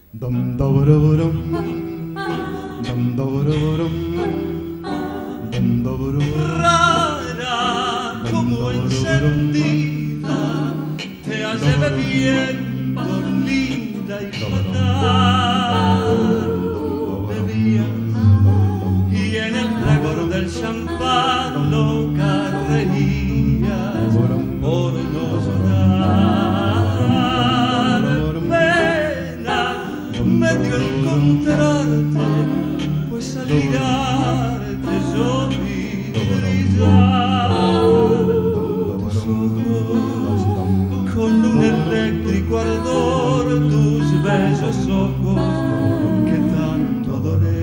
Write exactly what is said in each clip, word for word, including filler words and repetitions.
Dum dum dum dum Rara como encendida, te hace bebiendo, linda y fatal. Bebías y en el fragor del champán loca reías por no llorar. Pena me dio encontrarte, pues al mirarte yo vi brillar tus ojos con un eléctrico ardor, tus bellos ojos que tanto adoré.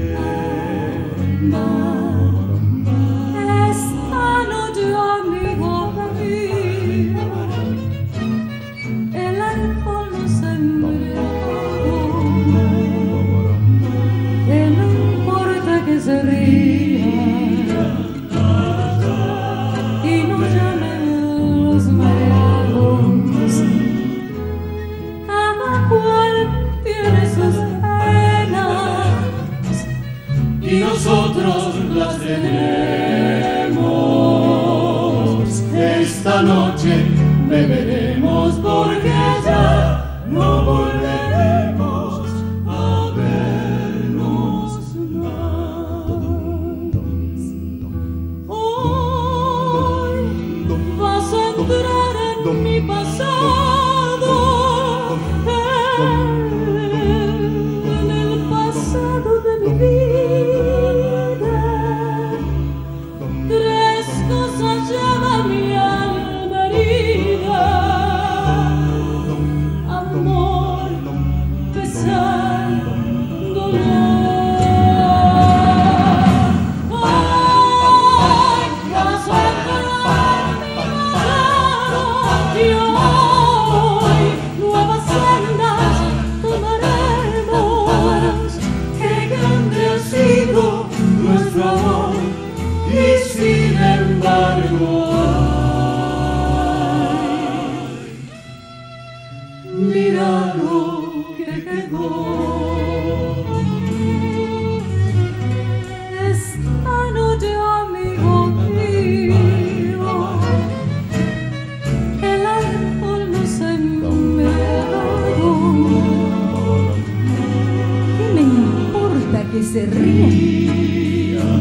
Esta noche, amigo mío, el alcohol nos embriagó, que no importa que se ría y no llamen los mareados. Cada cual tiene sus penas Y nosotros las tenemos. Esta noche beberemos porque ya no volveremos a vernos más. Hoy vas a entrar en mi pasado, en el pasado de mi vida. Tres cosas lleva mi alma herida: amor, pesar, dolor. Hoy vas a entrar en mi pasado y hoy nuevas sendas tomaremos. Qué grande ha sido nuestro amor y sin embargo ay, mira lo que quedó. Esta noche, amigo mío, el alcohol nos embriagó. ¿Qué me importa que se rían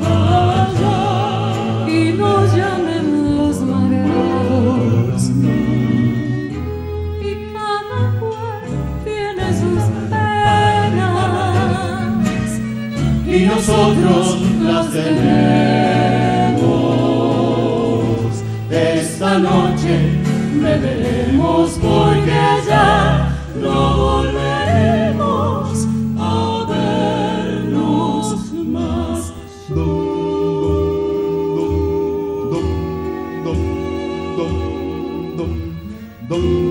y nos llamen los mareados? Y cada cual tiene sus penas Y nosotros las tenemos. Esta noche beberemos porque ya no volveremos a vernos más. dum dum